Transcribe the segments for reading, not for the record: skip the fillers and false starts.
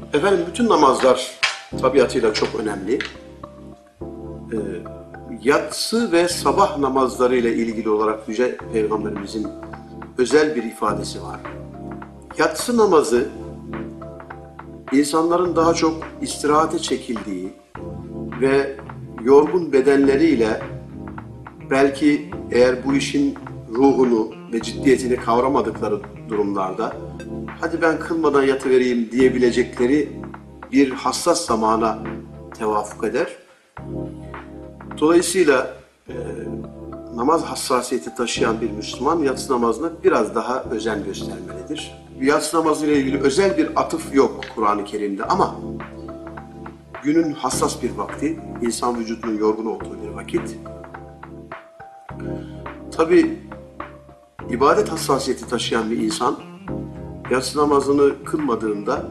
Efendim bütün namazlar tabiatıyla çok önemli. Ee, Yatsı ve sabah namazları ile ilgili olarak Yüce Peygamberimizin özel bir ifadesi var. Yatsı namazı insanların daha çok istirahate çekildiği ve yorgun bedenleriyle belki eğer bu işin ruhunu ve ciddiyetini kavramadıkları durumlarda hadi ben kılmadan yatıvereyim diyebilecekleri bir hassas zamana tevafuk eder. Dolayısıyla namaz hassasiyeti taşıyan bir Müslüman yatsı namazına biraz daha özen göstermelidir. Yatsı namazı ile ilgili özel bir atıf yok Kur'an-ı Kerim'de ama günün hassas bir vakti, insan vücudunun yorgun olduğu bir vakit. Tabi ibadet hassasiyeti taşıyan bir insan yatsı namazını kılmadığında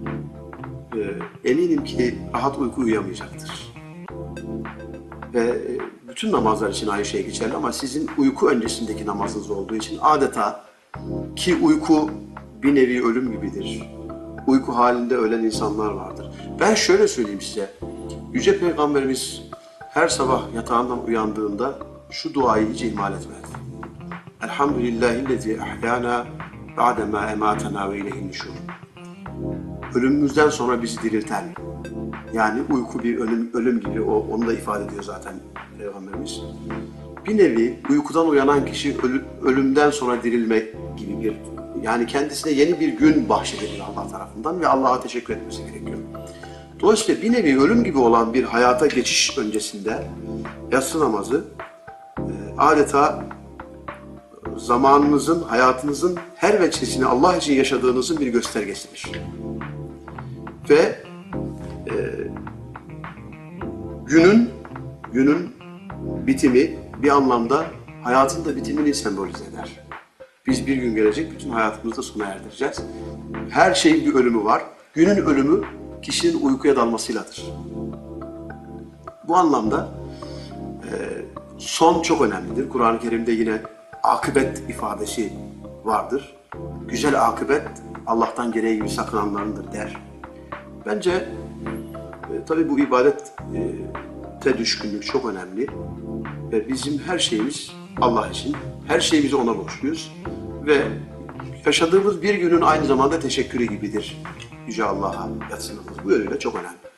eminim ki rahat uyku uyuyamayacaktır. Ve bütün namazlar için aynı şey geçerli ama sizin uyku öncesindeki namazınız olduğu için adeta ki uyku bir nevi ölüm gibidir. Uyku halinde ölen insanlar vardır. Ben şöyle söyleyeyim size. Yüce Peygamberimiz her sabah yatağından uyandığında şu duayı hiç ihmal etmedi. Elhamdülillahillezî ahyâna ba'demâ emâtenâ ve ileyhin nüşûr. Ölümümüzden sonra bizi dirilten, yani uyku bir ölüm gibi onu da ifade ediyor zaten Peygamberimiz. Bir nevi uykudan uyanan kişi ölümden sonra dirilme gibi bir, yani kendisine yeni bir gün bahşedilir Allah tarafından ve Allah'a teşekkür etmesi gerekiyor. Dolayısıyla bir nevi ölüm gibi olan bir hayata geçiş öncesinde yatsı namazı adeta zamanınızın, hayatınızın her veçesini Allah için yaşadığınızın bir göstergesidir. Ve günün bitimi bir anlamda hayatın da bitimini sembolize eder. Biz bir gün gelecek, bütün hayatımızı da sona erdireceğiz. Her şeyin bir ölümü var. Günün ölümü kişinin uykuya dalmasıyladır. Bu anlamda son çok önemlidir. Kur'an-ı Kerim'de yine akıbet ifadesi vardır. Güzel akıbet Allah'tan gereği gibi sakınanlarındır der. Bence tabii bu ibadete düşkünlük çok önemli ve bizim her şeyimiz Allah için, her şeyimizi ona borçluyuz ve yaşadığımız bir günün aynı zamanda teşekkürü gibidir Yüce Allah'a yatsı namazı. Bu yönüyle çok önemli.